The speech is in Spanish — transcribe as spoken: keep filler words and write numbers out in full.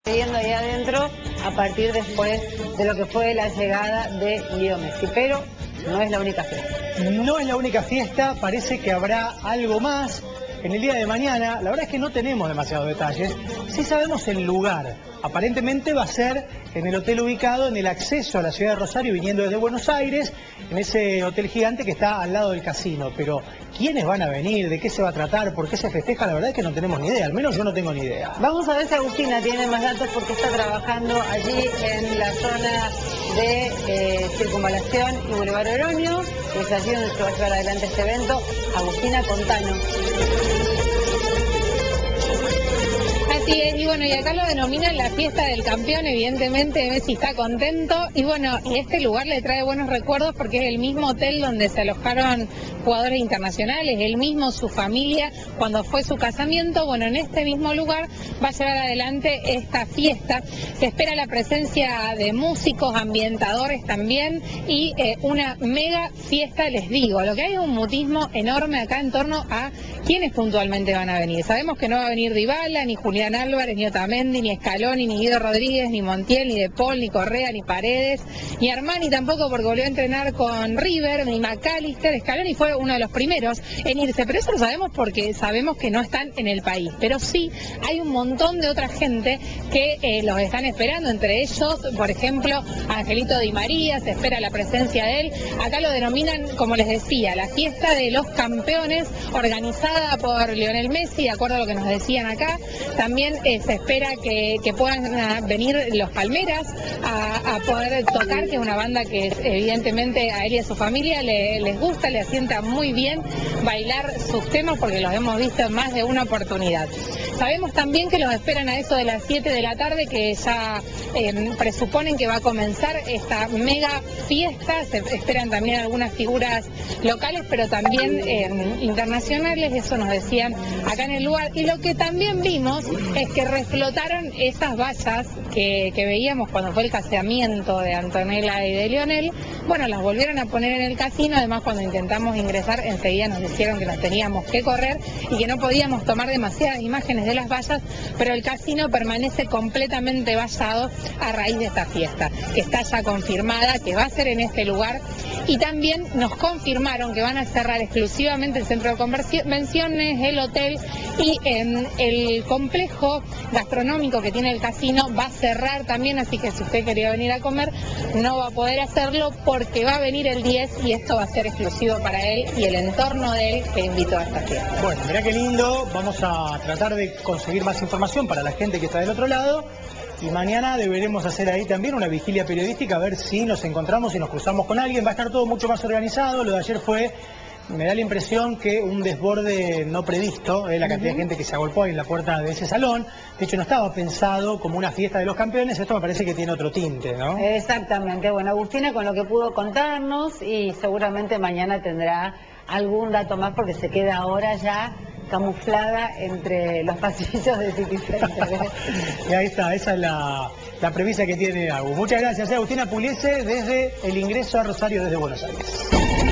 Viendo ahí adentro a partir después de lo que fue la llegada de Leo Messi, pero no es la única fiesta. No es la única fiesta, parece que habrá algo más en el día de mañana. La verdad es que no tenemos demasiados detalles, sí sabemos el lugar. Aparentemente va a ser en el hotel ubicado en el acceso a la ciudad de Rosario, viniendo desde Buenos Aires, en ese hotel gigante que está al lado del casino. Pero ¿quiénes van a venir? ¿De qué se va a tratar? ¿Por qué se festeja? La verdad es que no tenemos ni idea, al menos yo no tengo ni idea. Vamos a ver si Agustina tiene más datos porque está trabajando allí en la zona de eh, Circunvalación y Boulevard Oroño, que es allí donde se va a llevar adelante este evento. Agustina, contanos. Así es, y bueno, y acá lo denominan la fiesta del campeón, evidentemente Messi está contento, y bueno, y este lugar le trae buenos recuerdos porque es el mismo hotel donde se alojaron jugadores internacionales, él mismo, su familia, cuando fue su casamiento. Bueno, en este mismo lugar va a llevar adelante esta fiesta. Se espera la presencia de músicos, ambientadores también, y eh, una mega fiesta, les digo. Lo que hay es un mutismo enorme acá en torno a quiénes puntualmente van a venir. Sabemos que no va a venir Dybala, ni Julián Álvarez, ni Otamendi, ni Scaloni, ni Guido Rodríguez, ni Montiel, ni De Paul, ni Correa, ni Paredes, ni Armani tampoco, porque volvió a entrenar con River, ni McAllister. Scaloni fue uno de los primeros en irse, pero eso lo sabemos porque sabemos que no están en el país. Pero sí hay un montón de otra gente que eh, los están esperando, entre ellos, por ejemplo, Angelito Di María, se espera la presencia de él. Acá lo denominan, como les decía, la fiesta de los campeones, organizada por Lionel Messi, de acuerdo a lo que nos decían acá. También eh, se espera que, que puedan a, venir los Palmeras a, a poder tocar, que es una banda que evidentemente a él y a su familia le, les gusta, le asienta muy bien bailar sus temas porque los hemos visto en más de una oportunidad. Sabemos también que los esperan a eso de las siete de la tarde, que ya eh, presuponen que va a comenzar esta mega fiesta. Se esperan también algunas figuras locales, pero también eh, internacionales, eso nos decían acá en el lugar. Y lo que también vimos es que reflotaron esas vallas que, que veíamos cuando fue el casamiento de Antonella y de Lionel. Bueno, las volvieron a poner en el casino. Además, cuando intentamos ingresar, enseguida nos dijeron que nos teníamos que correr y que no podíamos tomar demasiadas imágenes de las vallas, pero el casino permanece completamente vallado a raíz de esta fiesta, que está ya confirmada, que va a ser en este lugar. Y también nos confirmaron que van a cerrar exclusivamente el centro de convenciones, el hotel, y en el complejo gastronómico que tiene el casino va a cerrar también, así que si usted quería venir a comer no va a poder hacerlo porque va a venir el diez y esto va a ser exclusivo para él y el entorno de él que invitó a esta fiesta. Bueno, mirá qué lindo, vamos a tratar de conseguir más información para la gente que está del otro lado. Y mañana deberemos hacer ahí también una vigilia periodística, a ver si nos encontramos y nos cruzamos con alguien. Va a estar todo mucho más organizado. Lo de ayer fue, me da la impresión que un desborde no previsto, eh, la cantidad uh-huh. de gente que se agolpó ahí en la puerta de ese salón. De hecho, no estaba pensado como una fiesta de los campeones. Esto me parece que tiene otro tinte, ¿no? Exactamente. Bueno, Agustina, con lo que pudo contarnos, y seguramente mañana tendrá algún dato más porque se queda ahora ya camuflada entre los pasillos de City Center. Y ahí está, esa es la, la premisa que tiene Agus. Muchas gracias, Agustina Pugliese, desde el ingreso a Rosario desde Buenos Aires.